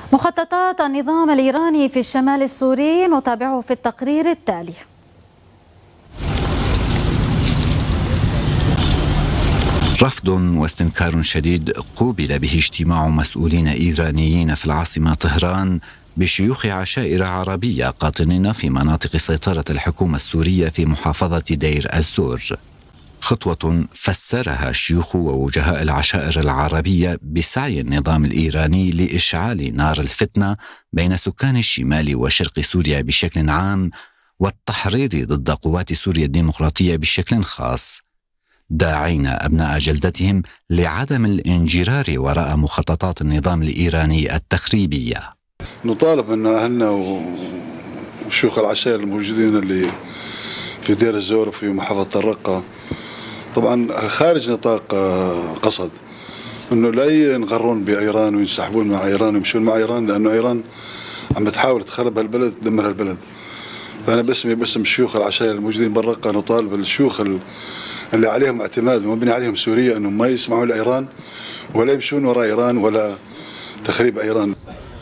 مخططات النظام الإيراني في الشمال السوري نتابعه في التقرير التالي. رفض واستنكار شديد قوبل به اجتماع مسؤولين إيرانيين في العاصمة طهران بشيوخ عشائر عربية قاطنين في مناطق سيطرة الحكومة السورية في محافظة دير الزور. خطوة فسرها شيوخ ووجهاء العشائر العربية بسعي النظام الإيراني لإشعال نار الفتنة بين سكان الشمال وشرق سوريا بشكل عام، والتحريض ضد قوات سوريا الديمقراطية بشكل خاص، داعين أبناء جلدتهم لعدم الانجرار وراء مخططات النظام الإيراني التخريبية. نطالب أن أهلنا وشيوخ العشائر الموجودين اللي في دير الزور وفي محافظة الرقة طبعا خارج نطاق قصد أنه لا ينغرون بإيران وينسحبون مع إيران ويمشون مع إيران، لأنه إيران عم تحاول تخرب هالبلد تدمر هالبلد. فأنا باسم شيوخ العشائر الموجودين بالرقة نطالب الشيوخ اللي عليهم اعتماد ومبني عليهم سوريا أنهم ما يسمعوا لإيران ولا يمشون وراء إيران ولا تخريب إيران.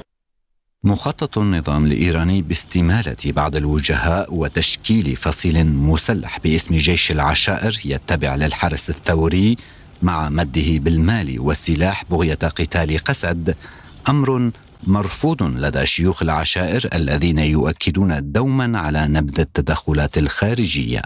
مخطط النظام الإيراني باستمالة بعض الوجهاء وتشكيل فصيل مسلح باسم جيش العشائر يتبع للحرس الثوري مع مده بالمال والسلاح بغية قتال قسد، أمر مرفوض لدى شيوخ العشائر الذين يؤكدون دوما على نبذ التدخلات الخارجية.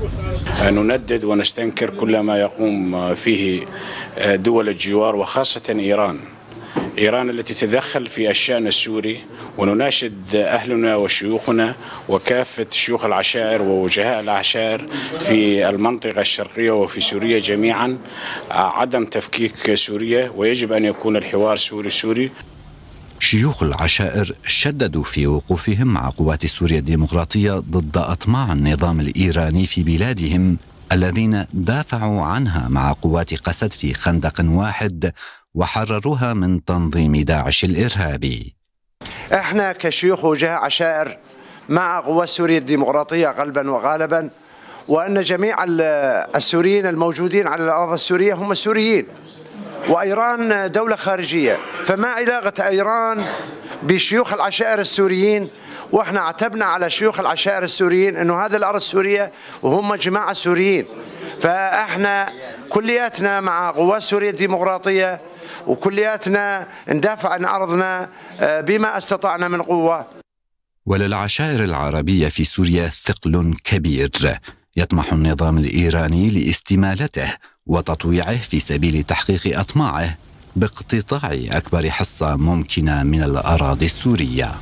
نندد ونستنكر كل ما يقوم فيه دول الجوار وخاصة إيران التي تتدخل في الشأن السوري، ونناشد أهلنا وشيوخنا وكافة شيوخ العشائر ووجهاء العشائر في المنطقة الشرقية وفي سوريا جميعا عدم تفكيك سوريا، ويجب أن يكون الحوار سوري. شيوخ العشائر شددوا في وقوفهم مع قوات سوريا الديمقراطية ضد أطماع النظام الإيراني في بلادهم الذين دافعوا عنها مع قوات قسد في خندق واحد وحرروها من تنظيم داعش الإرهابي. احنا كشيوخ وجهاء عشائر مع قوات سوريا الديمقراطية قلبا وغالبا، وأن جميع السوريين الموجودين على الأرض السورية هم السوريين، وإيران دولة خارجية، فما علاقة إيران بشيوخ العشائر السوريين؟ واحنا عتبنا على شيوخ العشائر السوريين انه هذا الارض سوريا وهم جماعة سوريين، فاحنا كلياتنا مع قوات سوريا الديمقراطية وكلياتنا ندافع عن ارضنا بما استطعنا من قوة. وللعشائر العربية في سوريا ثقل كبير يطمح النظام الإيراني لاستمالته وتطويعه في سبيل تحقيق أطماعه باقتطاع أكبر حصة ممكنة من الأراضي السورية.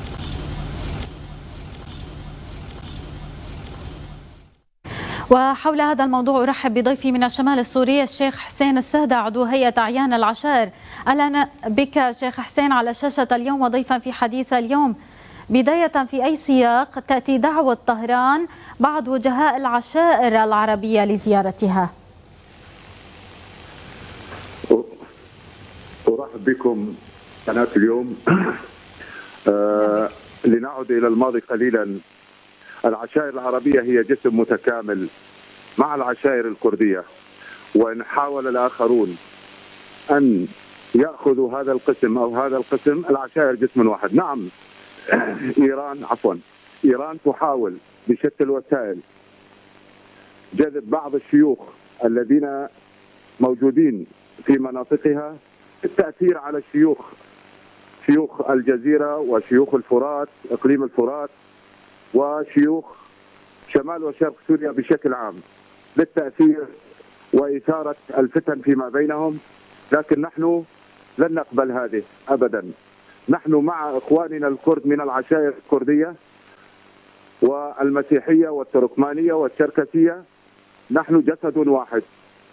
وحول هذا الموضوع أرحب بضيفي من الشمال السوري الشيخ حسين السهدة عضو هيئة أعيان العشائر. أهلا بك شيخ حسين على شاشة اليوم وضيفا في حديث اليوم. بداية، في أي سياق تأتي دعوة طهران بعض وجهاء العشائر العربية لزيارتها؟ أرحب بكم قناة اليوم. لنعود إلى الماضي قليلا. العشائر العربية هي جسم متكامل مع العشائر الكردية، وإن حاول الآخرون أن يأخذوا هذا القسم أو هذا القسم، العشائر جسم واحد. نعم، إيران تحاول بشتى الوسائل جذب بعض الشيوخ الذين موجودين في مناطقها، التأثير على شيوخ الجزيرة وشيوخ الفرات، إقليم الفرات، وشيوخ شمال وشرق سوريا بشكل عام، للتأثير وإثارة الفتن فيما بينهم. لكن نحن لن نقبل هذه أبدا. نحن مع إخواننا الكرد من العشائر الكردية والمسيحية والتركمانية والشركسية، نحن جسد واحد،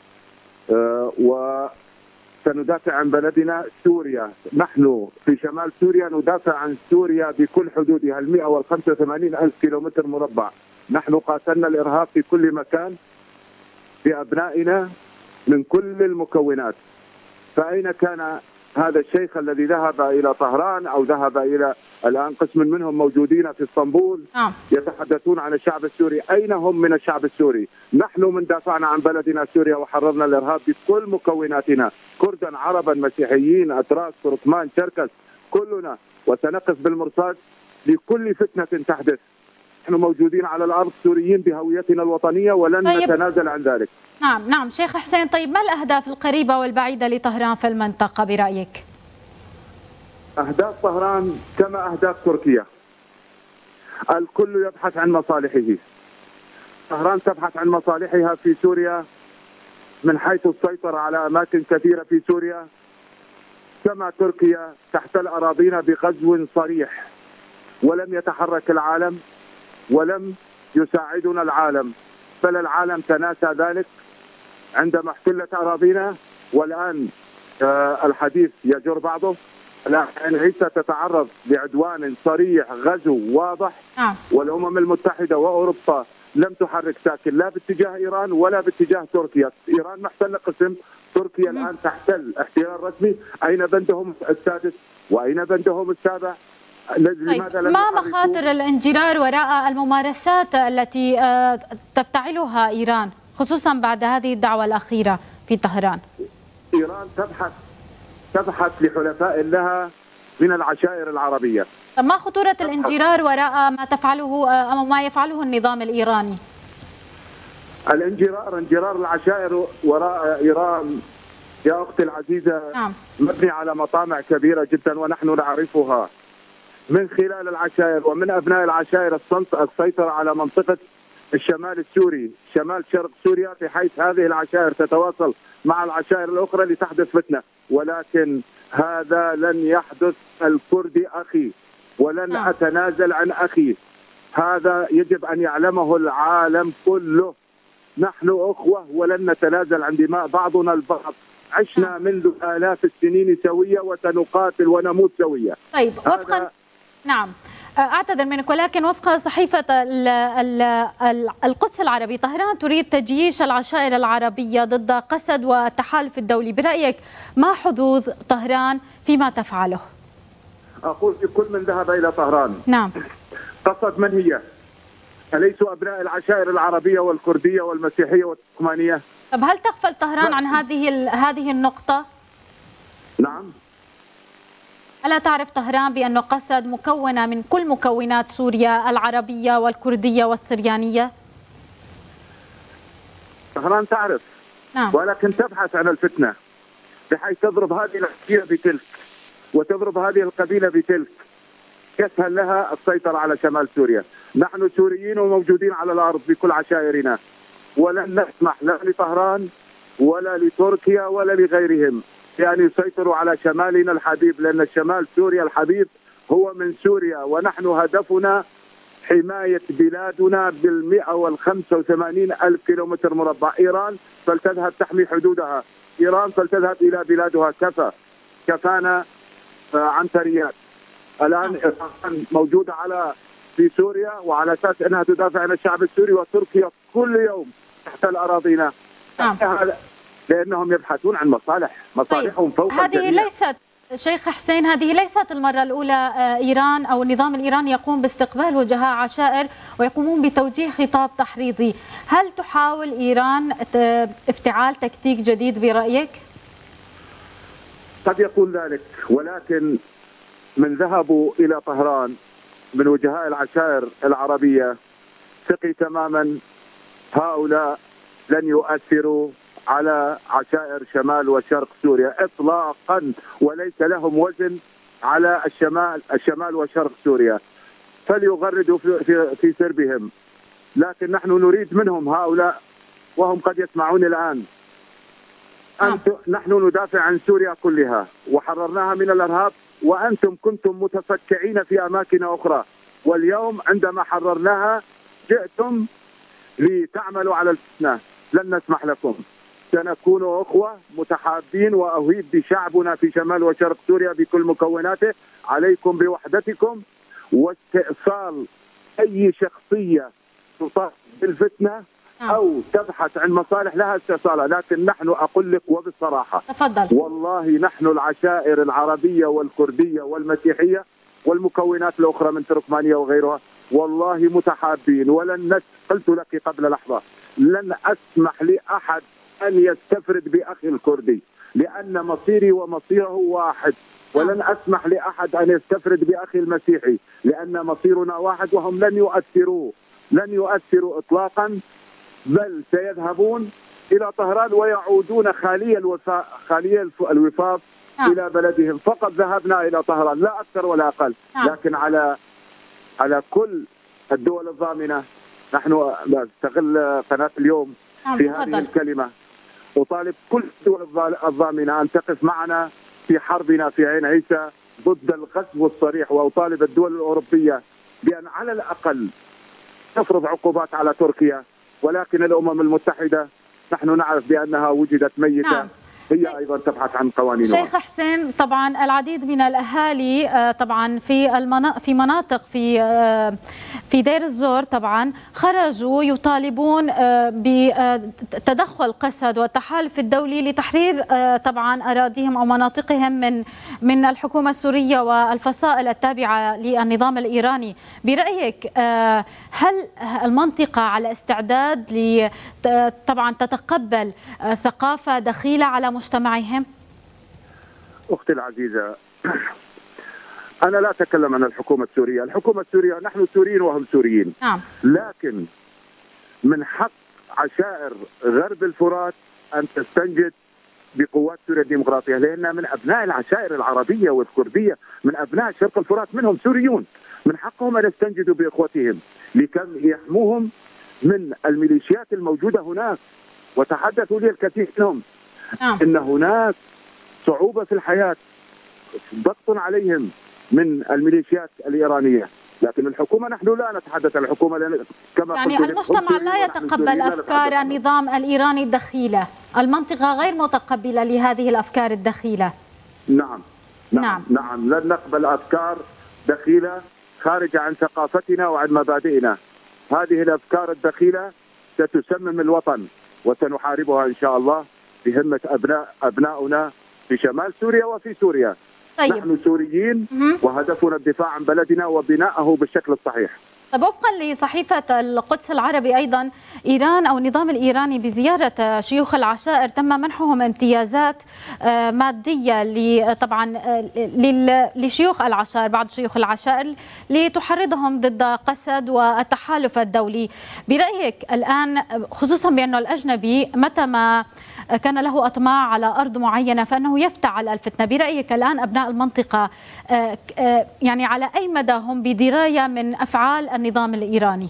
وسندافع عن بلدنا سوريا. نحن في شمال سوريا ندافع عن سوريا بكل حدودها 185 ألف كيلومتر مربع. نحن قاتلنا الإرهاب في كل مكان بأبنائنا من كل المكونات. فأين كان هذا الشيخ الذي ذهب إلى طهران أو ذهب إلى الآن قسم منهم موجودين في اسطنبول يتحدثون عن الشعب السوري؟ أين هم من الشعب السوري؟ نحن من دافعنا عن بلدنا سوريا وحررنا الإرهاب بكل مكوناتنا، كردا، عربا، مسيحيين، أتراك، تركمان، شركس، كلنا وسنقف بالمرصاد لكل فتنة تحدث. نحن موجودين على الأرض سوريين بهويتنا الوطنية ولن نتنازل عن ذلك. نعم شيخ حسين، طيب ما الأهداف القريبة والبعيدة لطهران في المنطقة برأيك؟ أهداف طهران كما أهداف تركيا، الكل يبحث عن مصالحه. طهران تبحث عن مصالحها في سوريا من حيث السيطرة على أماكن كثيرة في سوريا، كما تركيا تحتل أراضينا بغزو صريح، ولم يتحرك العالم ولم يساعدنا العالم، بل العالم تناسى ذلك عندما احتلت أراضينا. والآن الحديث يجر بعضه. الآن عيسى تتعرض لعدوان صريح، غزو واضح، والأمم المتحدة وأوروبا لم تحرك ساكن لا باتجاه إيران ولا باتجاه تركيا. إيران محتلة قسم، تركيا الآن تحتل احتلال رسمي. أين بندهم السادس وأين بندهم السابع؟ لماذا ما مخاطر الانجرار وراء الممارسات التي تفتعلها إيران خصوصا بعد هذه الدعوة الأخيرة في طهران؟ إيران تبحث لحلفاء لها من العشائر العربية. ما خطورة الانجرار وراء ما تفعله أو ما يفعله النظام الإيراني؟ انجرار العشائر وراء إيران يا أختي العزيزة مبني على مطامع كبيرة جدا ونحن نعرفها من خلال العشائر ومن أبناء العشائر السيطرة على منطقة الشمال السوري، شمال شرق سوريا، بحيث هذه العشائر تتواصل مع العشائر الأخرى لتحدث فتنة. ولكن هذا لن يحدث. الكردي أخي ولن أتنازل عن أخي، هذا يجب أن يعلمه العالم كله. نحن أخوة ولن نتنازل عن دماء بعضنا البعض. عشنا منذ آلاف السنين سوية وسنقاتل ونموت سوية. طيب وفقا أعتذر منك، ولكن وفق صحيفة القدس العربي، طهران تريد تجييش العشائر العربية ضد قسد والتحالف الدولي. برأيك ما حظوظ طهران فيما تفعله؟ أقول لكل من ذهب إلى طهران، قسد من هي؟ أليسوا أبناء العشائر العربية والكردية والمسيحية والتركمانية؟ طب هل تغفل طهران عن هذه النقطة؟ نعم. ألا تعرف طهران بأن قسد مكونة من كل مكونات سوريا العربية والكردية والسريانية؟ طهران تعرف، ولكن تبحث عن الفتنة بحيث تضرب هذه القبيلة بتلك وتضرب هذه القبيلة بتلك. يسهل لها السيطرة على شمال سوريا. نحن سوريين وموجودين على الأرض بكل عشائرنا، ولن نسمح لا لطهران ولا لتركيا ولا لغيرهم بأن يسيطروا على شمالنا الحبيب، لأن الشمال سوريا الحبيب هو من سوريا، ونحن هدفنا حماية بلادنا بال185 ألف كيلومتر مربع. إيران فلتذهب تحمي حدودها، إيران فلتذهب إلى بلادها. كفانا عنتريات. الآن إيران موجودة في سوريا وعلى أساس أنها تدافع عن الشعب السوري، وتركيا كل يوم تحتل أراضينا لأنهم يبحثون عن مصالحهم فوق الجميع. هذه ليست شيخ حسين، هذه ليست المرة الأولى إيران أو النظام الإيراني يقوم باستقبال وجهاء عشائر ويقومون بتوجيه خطاب تحريضي. هل تحاول إيران افتعال تكتيك جديد برأيك؟ قد يكون ذلك، ولكن من ذهبوا إلى طهران من وجهاء العشائر العربية ثقي تماما هؤلاء لن يؤثروا على عشائر شمال وشرق سوريا إطلاقا، وليس لهم وزن على الشمال وشرق سوريا. فليغردوا في سربهم، لكن نحن نريد منهم هؤلاء وهم قد يسمعون الآن. نحن ندافع عن سوريا كلها وحررناها من الإرهاب، وأنتم كنتم متفكعين في أماكن أخرى، واليوم عندما حررناها جئتم لتعملوا على الفتنة. لن نسمح لكم. سنكون أخوة متحابين وأهيب بشعبنا في شمال وشرق سوريا بكل مكوناته. عليكم بوحدتكم واستئصال أي شخصية تصاب بالفتنة أو تبحث عن مصالح لها استئصالها. لكن نحن أقول لك وبالصراحة، تفضل. والله نحن العشائر العربية والكردية والمسيحية والمكونات الأخرى من تركمانيا وغيرها والله متحابين، قلت لك قبل لحظة لن أسمح لأحد أن يستفرد بأخي الكردي، لأن مصيري ومصيره واحد. ولن أسمح لأحد أن يستفرد بأخي المسيحي، لأن مصيرنا واحد وهم لن يؤثروا إطلاقا، بل سيذهبون إلى طهران ويعودون خالي الوفاق إلى بلدهم. فقط ذهبنا إلى طهران لا أكثر ولا أقل. لكن على كل الدول الضامنة، نحن نستغل قناة اليوم في هذه الكلمة، أطالب كل الدول الضامنة أن تقف معنا في حربنا في عين عيسى ضد الغزو الصريح، وأطالب الدول الأوروبية بأن على الأقل تفرض عقوبات على تركيا. ولكن الأمم المتحدة نحن نعرف بأنها وجدت ميتة، هي أيضا تبحث عن قوانينها. شيخ حسين، طبعا العديد من الأهالي طبعا في مناطق في دير الزور طبعا خرجوا يطالبون بتدخل قسد والتحالف الدولي لتحرير طبعا أراضيهم أو مناطقهم من الحكومة السورية والفصائل التابعة للنظام الإيراني. برأيك هل المنطقة على استعداد طبعا تتقبل ثقافة دخيلة على مجتمعهم؟ أختي العزيزة، أنا لا أتكلم عن الحكومة السورية. الحكومة السورية نحن سوريين وهم سوريين. لكن من حق عشائر غرب الفرات أن تستنجد بقوات سوريا الديمقراطية، لأنها من أبناء العشائر العربية والكردية، من أبناء شرق الفرات، منهم سوريون. من حقهم أن يستنجدوا بإخوتهم لكي يحموهم من الميليشيات الموجودة هناك. وتحدثوا لي الكثير منهم إن هناك صعوبة في الحياة، ضغط عليهم من الميليشيات الإيرانية. لكن الحكومة نحن لا نتحدث عن الحكومة، لأن كما يعني قلت المجتمع لا يتقبل أفكار النظام الإيراني الدخيلة، المنطقة غير متقبلة لهذه الأفكار الدخيلة. نعم، لن نقبل أفكار دخيلة خارجة عن ثقافتنا وعن مبادئنا. هذه الأفكار الدخيلة ستسمم الوطن، وسنحاربها إن شاء الله بهمة أبناؤنا في شمال سوريا وفي سوريا. طيب. نحن سوريين وهدفنا الدفاع عن بلدنا وبنائه بالشكل الصحيح. طيب، وفقا لصحيفة القدس العربي أيضا، إيران أو النظام الإيراني بزيارة شيوخ العشائر تم منحهم امتيازات مادية طبعا لشيوخ العشائر، بعض شيوخ العشائر، لتحرضهم ضد قسد والتحالف الدولي. برأيك الآن، خصوصا بأن الأجنبي متى ما كان له أطماع على أرض معينة فإنه يفتعل الفتنة، برأيك الآن أبناء المنطقة يعني على أي مدى هم بدراية من أفعال النظام الإيراني؟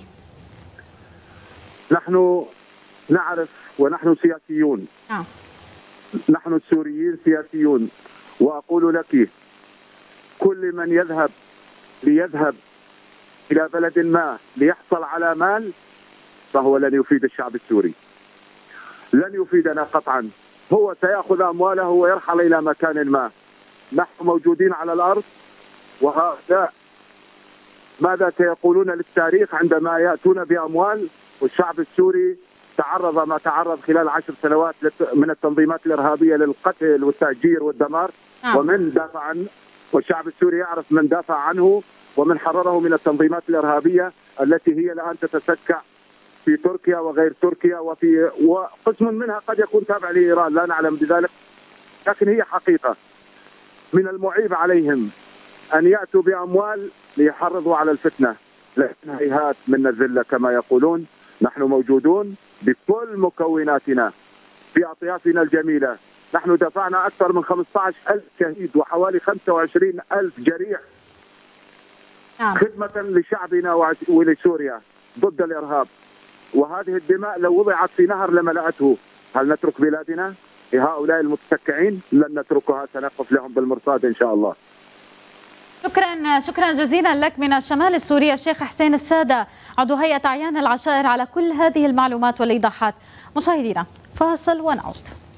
نحن نعرف ونحن سياسيون. نحن السوريين سياسيون، وأقول لك كل من ليذهب إلى بلد ما ليحصل على مال فهو لن يفيد الشعب السوري، لن يفيدنا قطعا. هو سيأخذ أمواله ويرحل إلى مكان ما. نحن موجودين على الأرض، وهؤلاء ماذا سيقولون للتاريخ عندما يأتون بأموال؟ والشعب السوري تعرض ما تعرض خلال 10 سنوات من التنظيمات الإرهابية للقتل والتهجير والدمار. ومن دافع عنه، والشعب السوري يعرف من دافع عنه ومن حرره من التنظيمات الإرهابية التي هي الآن تتسكع في تركيا وغير تركيا، وقسم منها قد يكون تابع لإيران، لا نعلم بذلك، لكن هي حقيقة. من المعيب عليهم أن يأتوا بأموال ليحرضوا على الفتنة، لكن هيهات من الذلة كما يقولون. نحن موجودون بكل مكوناتنا في أطيافنا الجميلة. نحن دفعنا أكثر من 15,000 شهيد وحوالي 25,000 جريح خدمة لشعبنا ولسوريا ضد الإرهاب. وهذه الدماء لو وضعت في نهر لملأته. هل نترك بلادنا لهؤلاء المتسكعين؟ لن نتركها، سنقف لهم بالمرصاد إن شاء الله. شكرا جزيلا لك من الشمال السوري الشيخ حسين السادة، عضو هيئة أعيان العشائر، على كل هذه المعلومات والإيضاحات. مشاهدينا، فاصل ونعود.